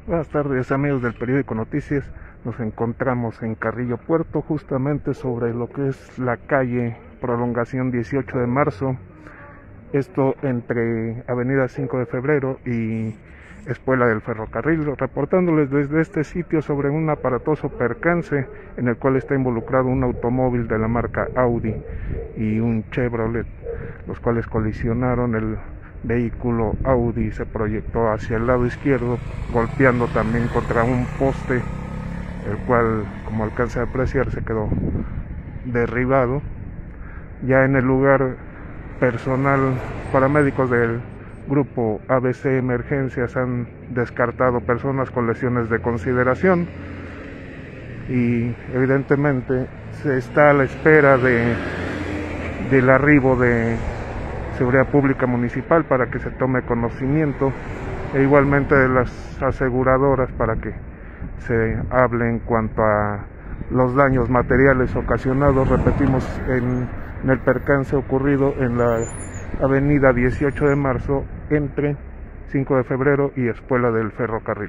Buenas tardes, amigos del periódico Noticias. Nos encontramos en Carrillo Puerto, justamente sobre lo que es la calle Prolongación 18 de marzo, esto entre Avenida 5 de Febrero y Espuela del Ferrocarril, reportándoles desde este sitio sobre un aparatoso percance en el cual está involucrado un automóvil de la marca Audi y un Chevrolet, los cuales colisionaron. El vehículo Audi se proyectó hacia el lado izquierdo, golpeando también contra un poste, el cual, como alcanza a apreciar, se quedó derribado. Ya en el lugar, personal paramédicos del grupo ABC Emergencias han descartado personas con lesiones de consideración y evidentemente se está a la espera del arribo de Seguridad Pública Municipal para que se tome conocimiento, e igualmente de las aseguradoras para que se hable en cuanto a los daños materiales ocasionados, repetimos, en el percance ocurrido en la avenida 18 de marzo entre 5 de febrero y Espuela del Ferrocarril.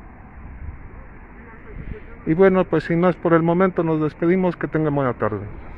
Y bueno, pues sin más por el momento, nos despedimos. Que tengan buena tarde.